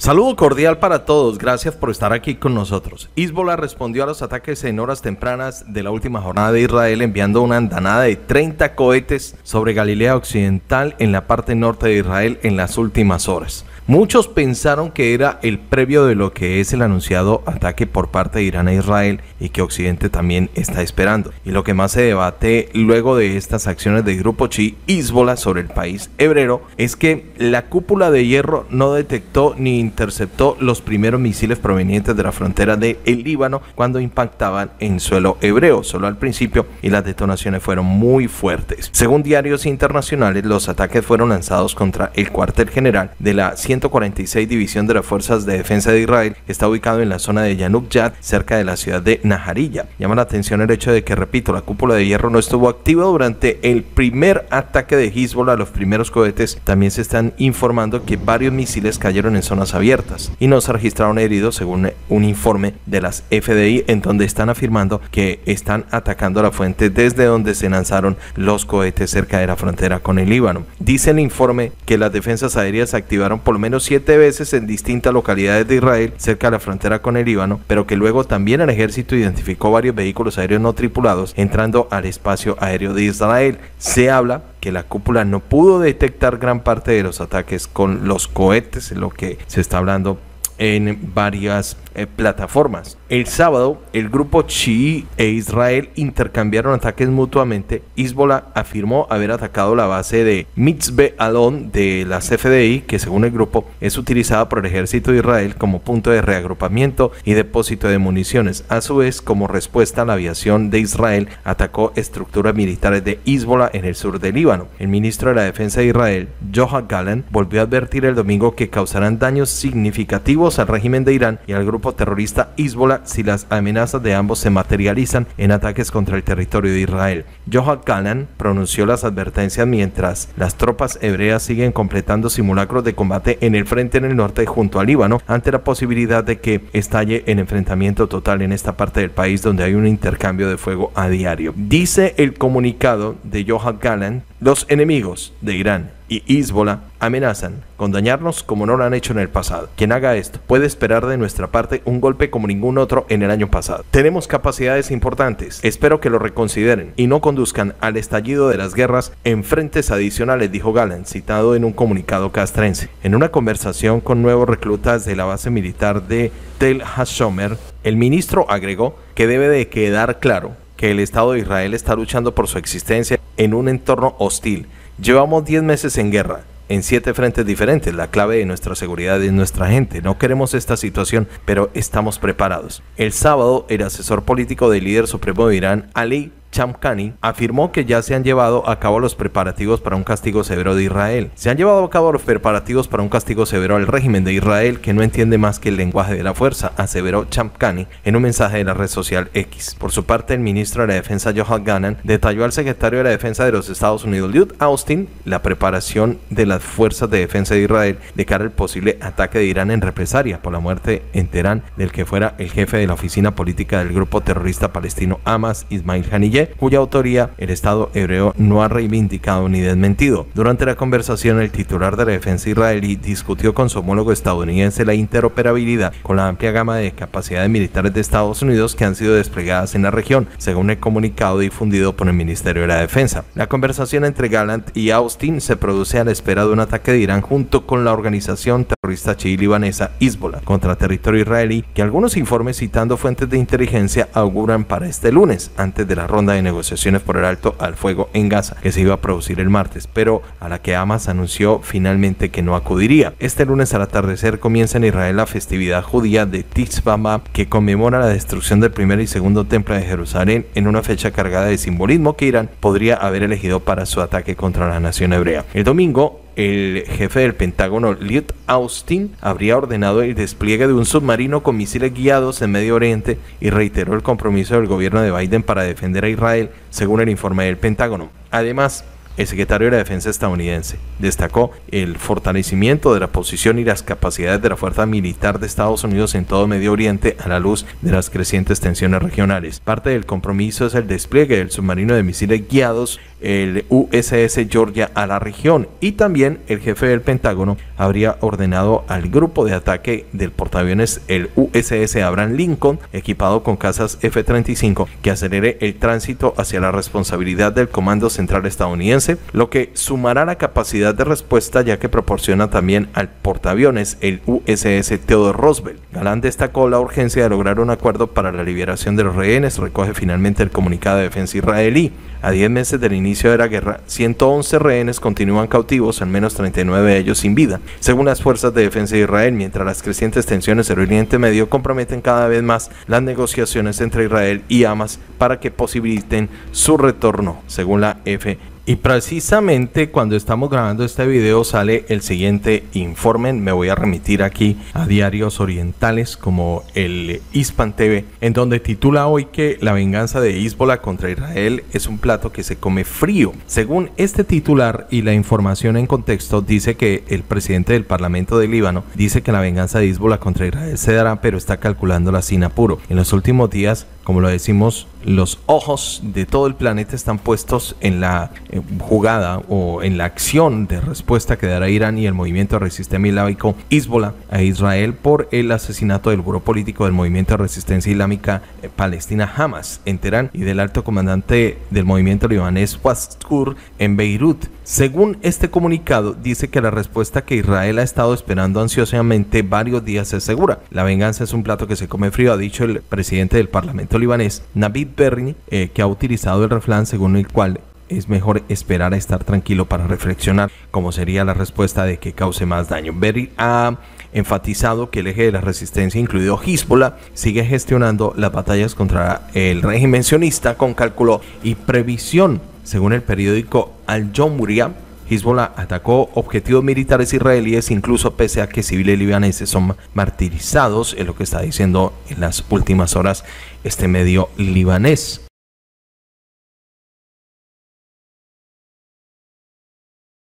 Saludo cordial para todos, gracias por estar aquí con nosotros. Hezbollah respondió a los ataques en horas tempranas de la última jornada de Israel enviando una andanada de 30 cohetes sobre Galilea Occidental en la parte norte de Israel en las últimas horas. Muchos pensaron que era el previo de lo que es el anunciado ataque por parte de Irán a Israel y que Occidente también está esperando. Y lo que más se debate luego de estas acciones del grupo chií Hezbollah sobre el país hebreo es que la cúpula de hierro no detectó ni interceptó los primeros misiles provenientes de la frontera del Líbano cuando impactaban en suelo hebreo, solo al principio, y las detonaciones fueron muy fuertes. Según diarios internacionales, los ataques fueron lanzados contra el cuartel general de la 146 División de las Fuerzas de Defensa de Israel, que está ubicado en la zona de Yanuk-Yat, cerca de la ciudad de Nahariyah. Llama la atención el hecho de que, repito, la cúpula de hierro no estuvo activa durante el primer ataque de Hezbollah. Los primeros cohetes también se están informando que varios misiles cayeron en zonas abiertas y no se registraron heridos, según un informe de las FDI, en donde están afirmando que están atacando la fuente desde donde se lanzaron los cohetes cerca de la frontera con el Líbano. Dice el informe que las defensas aéreas activaron por lo menos 7 veces en distintas localidades de Israel cerca de la frontera con el Líbano, pero que luego también el ejército identificó varios vehículos aéreos no tripulados entrando al espacio aéreo de Israel. Se habla que la cúpula no pudo detectar gran parte de los ataques con los cohetes, lo que se está hablando en varias plataformas. El sábado, el grupo chií e Israel intercambiaron ataques mutuamente. Hezbollah afirmó haber atacado la base de Mitzpe Alon de las FDI, que según el grupo es utilizada por el ejército de Israel como punto de reagrupamiento y depósito de municiones. A su vez, como respuesta, la aviación de Israel atacó estructuras militares de Hezbollah en el sur del Líbano. El ministro de la Defensa de Israel, Yoav Gallant, volvió a advertir el domingo que causarán daños significativos al régimen de Irán y al grupo terrorista Hezbollah si las amenazas de ambos se materializan en ataques contra el territorio de Israel. Yoav Gallant pronunció las advertencias mientras las tropas hebreas siguen completando simulacros de combate en el frente en el norte junto al Líbano, ante la posibilidad de que estalle en enfrentamiento total en esta parte del país donde hay un intercambio de fuego a diario. Dice el comunicado de Yoav Gallant: los enemigos de Irán y Hezbollah amenazan con dañarnos como no lo han hecho en el pasado. Quien haga esto puede esperar de nuestra parte un golpe como ningún otro en el año pasado. Tenemos capacidades importantes. Espero que lo reconsideren y no conduzcan al estallido de las guerras en frentes adicionales, dijo Gallant, citado en un comunicado castrense. En una conversación con nuevos reclutas de la base militar de Tel HaShomer, el ministro agregó que debe de quedar claro que el Estado de Israel está luchando por su existencia en un entorno hostil. Llevamos 10 meses en guerra, en 7 frentes diferentes. La clave de nuestra seguridad es nuestra gente. No queremos esta situación, pero estamos preparados. El sábado, el asesor político del líder supremo de Irán, Ali Shamkhani, afirmó que ya se han llevado a cabo los preparativos para un castigo severo de Israel. Se han llevado a cabo los preparativos para un castigo severo al régimen de Israel, que no entiende más que el lenguaje de la fuerza, aseveró Shamkhani en un mensaje de la red social X. Por su parte, el ministro de la Defensa, Yoav Gallant, detalló al secretario de la Defensa de los Estados Unidos, Lloyd Austin, la preparación de las fuerzas de defensa de Israel de cara al posible ataque de Irán en represalia por la muerte en Teherán del que fuera el jefe de la oficina política del grupo terrorista palestino Hamas, Ismail Haniyeh, cuya autoría el Estado hebreo no ha reivindicado ni desmentido. Durante la conversación, el titular de la defensa israelí discutió con su homólogo estadounidense la interoperabilidad con la amplia gama de capacidades militares de Estados Unidos que han sido desplegadas en la región, según el comunicado difundido por el Ministerio de la Defensa. La conversación entre Gallant y Austin se produce a la espera de un ataque de Irán junto con la organización terrorista chií libanesa Hezbollah contra territorio israelí, que algunos informes citando fuentes de inteligencia auguran para este lunes, antes de la ronda de negociaciones por el alto al fuego en Gaza, que se iba a producir el martes, pero a la que Hamas anunció finalmente que no acudiría. Este lunes al atardecer comienza en Israel la festividad judía de Tisha B'Av, que conmemora la destrucción del primer y segundo templo de Jerusalén en una fecha cargada de simbolismo que Irán podría haber elegido para su ataque contra la nación hebrea. El domingo, el jefe del Pentágono, Lloyd Austin, habría ordenado el despliegue de un submarino con misiles guiados en Medio Oriente y reiteró el compromiso del gobierno de Biden para defender a Israel, según el informe del Pentágono. Además, el secretario de la Defensa estadounidense destacó el fortalecimiento de la posición y las capacidades de la fuerza militar de Estados Unidos en todo Medio Oriente a la luz de las crecientes tensiones regionales. Parte del compromiso es el despliegue del submarino de misiles guiados el USS Georgia a la región, y también el jefe del Pentágono habría ordenado al grupo de ataque del portaaviones el USS Abraham Lincoln, equipado con cazas F-35, que acelere el tránsito hacia la responsabilidad del Comando Central estadounidense, lo que sumará la capacidad de respuesta, ya que proporciona también al portaaviones el USS Theodore Roosevelt. Galán destacó la urgencia de lograr un acuerdo para la liberación de los rehenes. Recoge finalmente el comunicado de defensa israelí. A 10 meses del inicio de la guerra, 111 rehenes continúan cautivos, al menos 39 de ellos sin vida, según las fuerzas de defensa de Israel, mientras las crecientes tensiones en Oriente Medio comprometen cada vez más las negociaciones entre Israel y Hamas para que posibiliten su retorno, según la AFP. Y precisamente cuando estamos grabando este video sale el siguiente informe. Me voy a remitir aquí a diarios orientales como el Hispan TV, en donde titula hoy que la venganza de Hezbollah contra Israel es un plato que se come frío. Según este titular y la información en contexto, dice que el presidente del Parlamento de Líbano dice que la venganza de Hezbollah contra Israel se dará, pero está calculándola sin apuro. En los últimos días, como lo decimos, los ojos de todo el planeta están puestos en la jugada o en la acción de respuesta que dará Irán y el movimiento de resistencia islámico Hezbollah a Israel por el asesinato del buró político del movimiento de resistencia islámica palestina Hamas en Teherán y del alto comandante del movimiento libanés Waskur en Beirut. Según este comunicado, dice que la respuesta que Israel ha estado esperando ansiosamente varios días es segura. La venganza es un plato que se come frío, ha dicho el presidente del Parlamento libanés, Navid Berri, que ha utilizado el refrán según el cual es mejor esperar a estar tranquilo para reflexionar cómo sería la respuesta de que cause más daño. Berri ha enfatizado que el eje de la resistencia, incluido Hezbollah, sigue gestionando las batallas contra el régimen sionista con cálculo y previsión. Según el periódico Al-Jumhuriyah, Hezbollah atacó objetivos militares israelíes incluso pese a que civiles libaneses son martirizados, es lo que está diciendo en las últimas horas este medio libanés.